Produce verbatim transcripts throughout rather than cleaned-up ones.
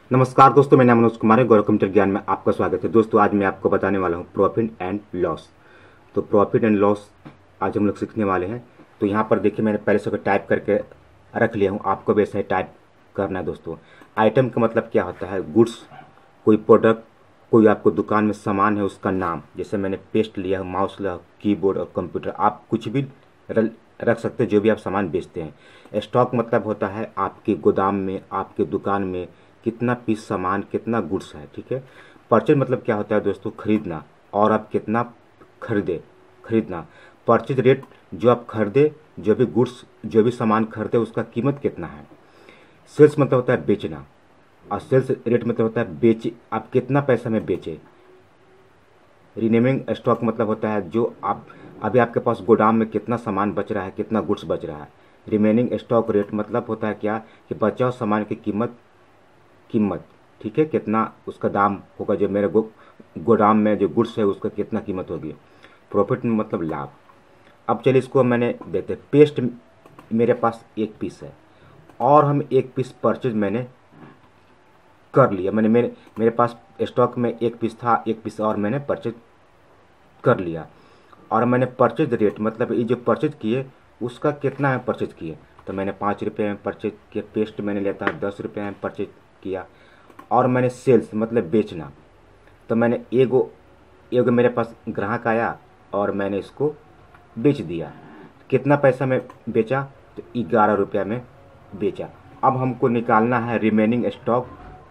नमस्कार दोस्तों, मेरा नाम मनोज कुमार है। गौरव कंप्यूटर ज्ञान में आपका स्वागत है। दोस्तों आज मैं आपको बताने वाला हूं प्रॉफिट एंड लॉस। तो प्रॉफिट एंड लॉस आज हम लोग सीखने वाले हैं। तो यहां पर देखिए, मैंने पहले से टाइप करके रख लिया हूं, आपको भी ऐसे ही टाइप करना है। दोस्तों आइटम का मतलब क्या होता है? गुड्स, कोई प्रोडक्ट, कोई आपको दुकान में सामान है उसका नाम। जैसे मैंने पेस्ट लिया, माउस लिया, कीबोर्ड और कंप्यूटर, आप कुछ भी रख सकते हैं जो भी आप सामान बेचते हैं। स्टॉक मतलब होता है आपके गोदाम में, आपके दुकान में कितना पीस सामान, कितना गुड्स है। ठीक है। परचेज मतलब क्या होता है दोस्तों? खरीदना, और आप कितना खरीदे, खरीदना। परचेज रेट, जो आप खरीदे, जो भी गुड्स, जो भी सामान खरीदे उसका कीमत कितना है। सेल्स मतलब होता है बेचना, और सेल्स रेट मतलब होता है बेचे, आप कितना पैसा में बेचे। रिनेमिंग स्टॉक मतलब होता है जो आप अभी आपके पास गोदाम में कितना सामान बच रहा है, कितना गुड्स बच रहा है। रिमेनिंग स्टॉक रेट मतलब होता है क्या, कि बचा हुआ सामान की कीमत, कीमत ठीक है, कितना उसका दाम होगा, जो मेरे गो गोदाम में जो गुड्स है उसका कितना कीमत होगी। प्रॉफिट में मतलब लाभ। अब चलिए इसको मैंने देखते हैं। पेस्ट मेरे पास एक पीस है, और हम एक पीस परचेज मैंने कर लिया। मैंने मेरे मेरे पास स्टॉक में एक पीस था, एक पीस और मैंने परचेज कर लिया। और मैंने परचेज रेट मतलब ये जो परचेज किए उसका कितना है परचेज किए, तो मैंने पाँच रुपये में परचेज किया। पेस्ट मैंने लेता है दस रुपये में परचेज किया। और मैंने सेल्स मतलब बेचना, तो मैंने एगो एगो मेरे पास ग्राहक आया और मैंने इसको बेच दिया। कितना पैसा में बेचा, तो ग्यारह रुपया में बेचा। अब हमको निकालना है रिमेनिंग स्टॉक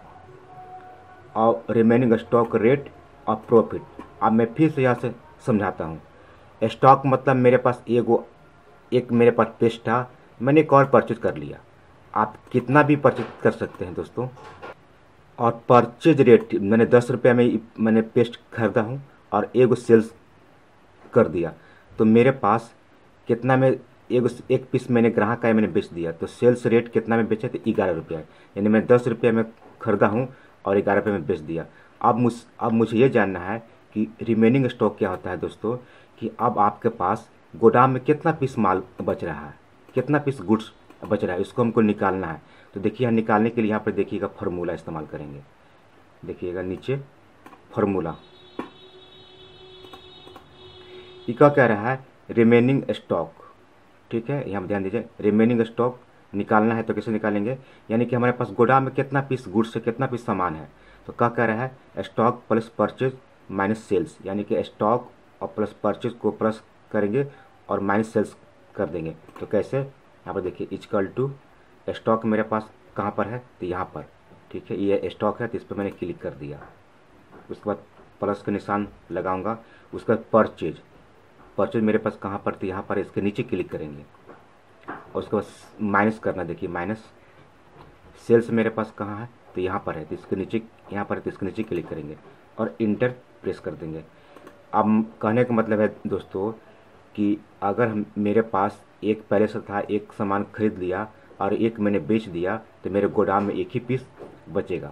और रिमेनिंग स्टॉक रेट और प्रॉफिट। अब मैं फिर से यहाँ से समझाता हूँ। स्टॉक मतलब मेरे पास एगो एक मेरे पास पेस्ट था, मैंने एक और परचेज कर लिया। आप कितना भी परचेज कर सकते हैं दोस्तों। और परचेज रेट मैंने दस रुपये में मैंने पेस्ट खरीदा हूँ और एगो सेल्स कर दिया, तो मेरे पास कितना में एगो एक पीस मैंने ग्राहक का मैंने बेच दिया, तो सेल्स रेट कितना में बेचा, तो ग्यारह रुपया। यानी मैं दस रुपये में खरीदा हूँ और ग्यारह रुपये में बेच दिया। अब मुझ अब मुझे ये जानना है कि रिमेनिंग स्टॉक क्या होता है दोस्तों, कि अब आपके पास गोदाम में कितना पीस माल बच रहा है, कितना पीस गुड्स बच रहा है, इसको हमको निकालना है। तो देखिए, निकालने के लिए यहाँ पर देखिएगा फार्मूला इस्तेमाल करेंगे। देखिएगा नीचे फार्मूला, ये क्या कह रहा है? Remaining stock. ठीक है, यहाँ ध्यान दीजिए, रिमेनिंग स्टॉक निकालना है तो कैसे निकालेंगे, यानी कि हमारे पास गोदाम में कितना पीस गुड्स से कितना पीस सामान है। तो क्या कह रहा है? Stock plus purchase minus sales, यानी कि स्टॉक और प्लस परचेज को प्लस करेंगे और माइनस सेल्स कर देंगे। तो कैसे? यहाँ पर देखिए, इजकल टू स्टॉक मेरे पास कहाँ पर है, तो यहाँ पर। ठीक है, ये स्टॉक है तो इस पर मैंने क्लिक कर दिया। उसके बाद प्लस का निशान लगाऊंगा। उसके बाद परचेज, परचेज मेरे पास कहाँ पर थी, यहाँ पर, इसके नीचे क्लिक करेंगे और उसके बाद माइनस करना। देखिए माइनस। सेल्स मेरे पास कहाँ है, तो यहाँ पर है, तो इसके नीचे, यहाँ पर है तो इसके नीचे क्लिक करेंगे और इंटर प्रेस कर देंगे। अब कहने का मतलब है दोस्तों कि अगर हम मेरे पास एक पहले से था, एक सामान खरीद लिया और एक मैंने बेच दिया, तो मेरे गोदाम में एक ही पीस बचेगा।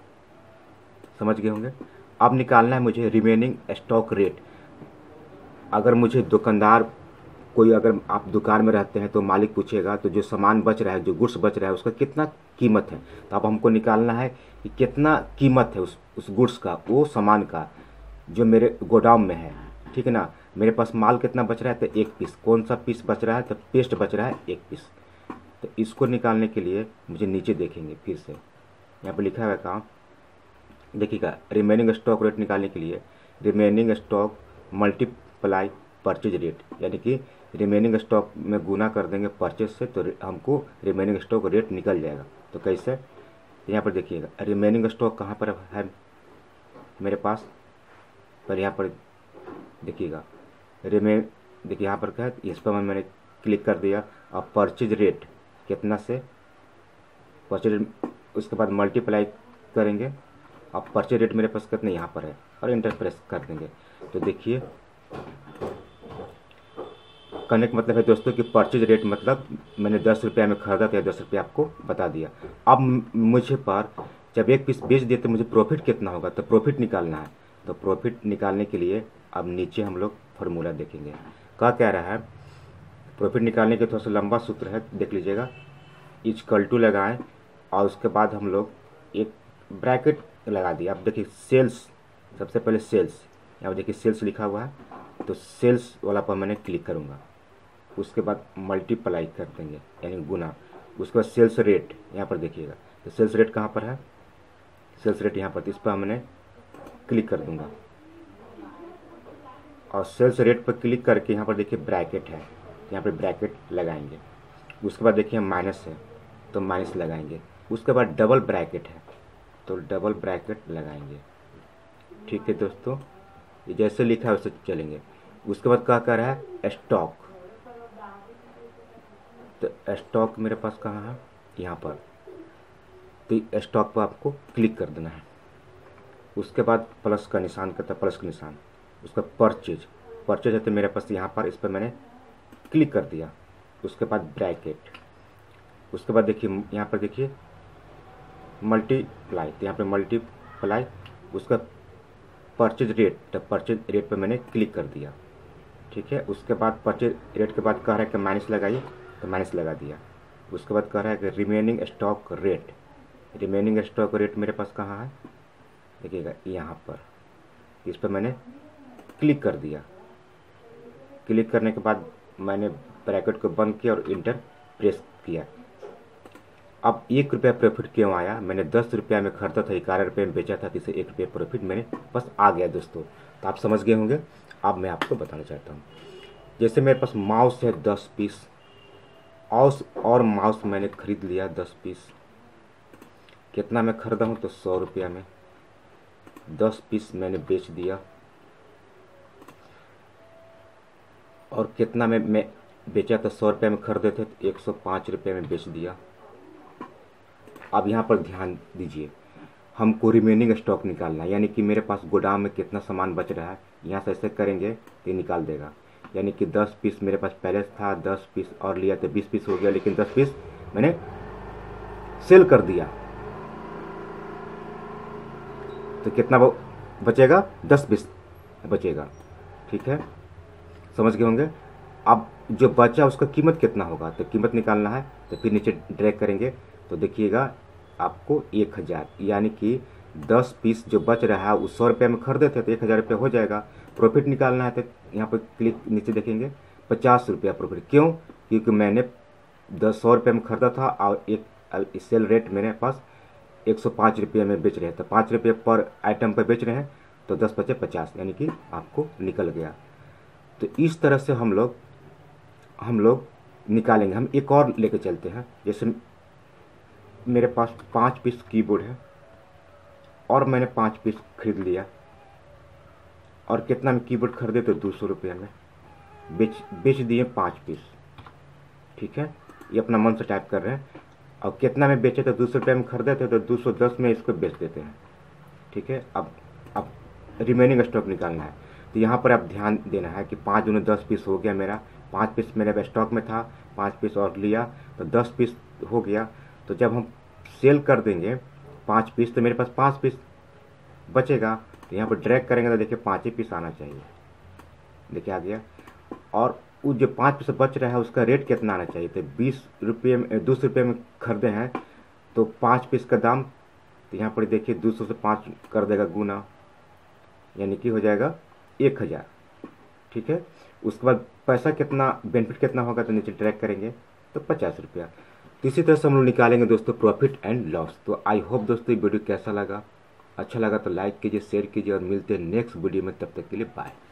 समझ गए होंगे। अब निकालना है मुझे रिमेनिंग स्टॉक रेट। अगर मुझे दुकानदार, कोई, अगर आप दुकान में रहते हैं तो मालिक पूछेगा, तो जो सामान बच रहा है, जो गुड्स बच रहा है उसका कितना कीमत है, तो अब हमको निकालना है कि कितना कीमत है उस उस गुड्स का, वो सामान का जो मेरे गोदाम में है। ठीक है ना। मेरे पास माल कितना बच रहा है, तो एक पीस। कौन सा पीस बच रहा है, तो पेस्ट बच रहा है एक पीस। तो इसको निकालने के लिए मुझे नीचे देखेंगे, फिर से यहाँ पर लिखा हुआ काम देखिएगा। रिमेनिंग स्टॉक रेट निकालने के लिए remaining stock multiply purchase rate, यानी कि रिमेनिंग स्टॉक में गुना कर देंगे परचेज से, तो हमको रिमेनिंग स्टॉक रेट निकल जाएगा। तो कैसे? यहाँ पर देखिएगा, रिमेनिंग स्टॉक कहाँ पर है मेरे पास, पर यहाँ पर देखिएगा रिमेन, देखिए यहाँ पर क्या है, इस पर मैंने क्लिक कर दिया। और परचेज रेट कितना से परचेज, उसके बाद मल्टीप्लाई करेंगे। अब परचेज रेट मेरे पास कितने, यहाँ पर है, और इंटर प्रेस कर देंगे। तो देखिए, कहने का मतलब है दोस्तों कि परचेज रेट मतलब मैंने दस रुपये में खरीदा तो दस रुपये आपको बता दिया। अब मुझे पर जब एक पीस बेच दिए तो मुझे प्रॉफिट कितना होगा, तो प्रॉफिट निकालना है। तो प्रॉफिट निकालने के लिए अब नीचे हम लोग फार्मूला देखेंगे। क्या कह रहा है? प्रॉफिट निकालने के थोड़ा सा लंबा सूत्र है, देख लीजिएगा। इजकल टू लगाएं और उसके बाद हम लोग एक ब्रैकेट लगा दिया। अब देखिए सेल्स, सबसे पहले सेल्स, यहाँ देखिए सेल्स लिखा हुआ है, तो सेल्स वाला पर मैंने क्लिक करूँगा। उसके बाद मल्टीप्लाई कर देंगे यानी गुना। उसके बाद सेल्स रेट, यहाँ पर देखिएगा तो सेल्स रेट कहाँ पर है, सेल्स रेट यहाँ पर, तो इस पर मैंने क्लिक कर दूंगा और सेल्स रेट पर क्लिक करके यहाँ पर देखिए ब्रैकेट है, यहाँ पर ब्रैकेट लगाएंगे। उसके बाद देखिए माइनस है तो माइनस लगाएंगे। उसके बाद डबल ब्रैकेट है तो डबल ब्रैकेट लगाएंगे। ठीक है दोस्तों, ये जैसे लिखा है वैसे चलेंगे। उसके बाद क्या कर रहा है स्टॉक, तो स्टॉक मेरे पास कहाँ है, यहाँ पर, तो स्टॉक पर आपको क्लिक कर देना है। उसके बाद प्लस का निशान करता है, प्लस का निशान। उसका परचेज, परचेज है तो मेरे पास यहाँ पर, इस पर मैंने क्लिक कर दिया। उसके बाद ब्रैकेट, उसके बाद देखिए यहाँ पर देखिए मल्टीप्लाई, तो यहाँ पे मल्टीप्लाई। उसका परचेज रेट, तो परचेज रेट पर मैंने क्लिक कर दिया। ठीक है, उसके बाद परचेज रेट के बाद कह रहा है कि माइनस लगाइए, तो माइनस लगा दिया। उसके बाद कह रहा है कि remaining stock rate, remaining stock rate मेरे पास कहाँ है, देखिएगा यहाँ पर, इस पर मैंने क्लिक कर दिया। क्लिक करने के बाद मैंने ब्रैकेट को बंद किया और इंटर प्रेस किया। अब एक रुपया प्रॉफिट क्यों आया, मैंने दस रुपया में खरीदा था, ग्यारह रुपये में बेचा था, तो इसे एक रुपये प्रॉफिट मेरे बस आ गया दोस्तों। तो आप समझ गए होंगे। अब मैं आपको बताना चाहता हूँ, जैसे मेरे पास माउस है दस पीस, माउस और माउस मैंने खरीद लिया दस पीस। कितना मैं खरीदा हूँ, तो सौ रुपया में दस पीस मैंने बेच दिया। और कितना में मैं बेचा था, सौ रुपये में खरीदे थे तो एक सौ पाँच रुपये में बेच दिया। अब यहाँ पर ध्यान दीजिए, हमको रिमेनिंग स्टॉक निकालना है, यानी कि मेरे पास गोदाम में कितना सामान बच रहा है। यहाँ से ऐसे करेंगे तो निकाल देगा, यानी कि दस पीस मेरे पास पहले था, दस पीस और लिया तो बीस पीस हो गया, लेकिन दस पीस मैंने सेल कर दिया, तो कितना वो बचेगा, दस पीस बचेगा। ठीक है, समझ गए होंगे। अब जो बचा उसका कीमत कितना होगा, तो कीमत निकालना है, तो फिर नीचे ड्रैग करेंगे तो देखिएगा आपको एक हज़ार, यानी कि दस पीस जो बच रहा है उस सौ रुपये में खरीदे थे तो एक हज़ार रुपये हो जाएगा। प्रॉफिट निकालना है तो यहाँ पर क्लिक नीचे देखेंगे पचास रुपया प्रॉफिट। क्यों, क्योंकि मैंने दस सौ रुपये में खरीदा था और एक सेल रेट मेरे पास एक सौ पाँच रुपये में बेच रहे थे, तो पाँच रुपये पर आइटम पर बेच रहे हैं, तो दस बचे पचास, यानी कि आपको निकल गया। तो इस तरह से हम लोग हम लोग निकालेंगे। हम एक और लेके चलते हैं, जैसे मेरे पास पाँच पीस कीबोर्ड है और मैंने पाँच पीस खरीद लिया, और कितना में कीबोर्ड खरीदे तो दो सौ रुपये में बेच बेच दिए पाँच पीस। ठीक है, ये अपना मन से टाइप कर रहे हैं। और कितना में बेचे तो दो सौ रुपये में खरीदे थे तो दो सौ दस में इसको बेच देते हैं। ठीक है, अब अब रिमेनिंग स्टॉक निकालना है, तो यहाँ पर आप ध्यान देना है कि पाँच दूनी दस पीस हो गया मेरा, पाँच पीस मेरे स्टॉक में था, पाँच पीस और लिया तो दस पीस हो गया। तो जब हम सेल कर देंगे पाँच पीस तो मेरे पास पाँच पीस बचेगा, तो यहाँ पर ड्रैग करेंगे तो देखिए पाँच ही पीस आना चाहिए, देखिए आ गया। और वो जो पाँच पीस बच रहा है उसका रेट कितना आना चाहिए, तो बीस रुपये में, दो सौ रुपये में खरीदे हैं तो पाँच पीस का दाम, तो यहाँ पर देखिए दो सौ से पाँच कर देगा गुना, यानी कि हो जाएगा एक हज़ार। ठीक है, उसके बाद पैसा कितना, बेनिफिट कितना होगा, तो नीचे ट्रैक करेंगे तो पचास रुपया। तो इसी तरह से हम लोग निकालेंगे दोस्तों प्रॉफिट एंड लॉस। तो आई होप दोस्तों ये वीडियो कैसा लगा, अच्छा लगा तो लाइक कीजिए, शेयर कीजिए और मिलते हैं नेक्स्ट वीडियो में। तब तक के लिए बाय।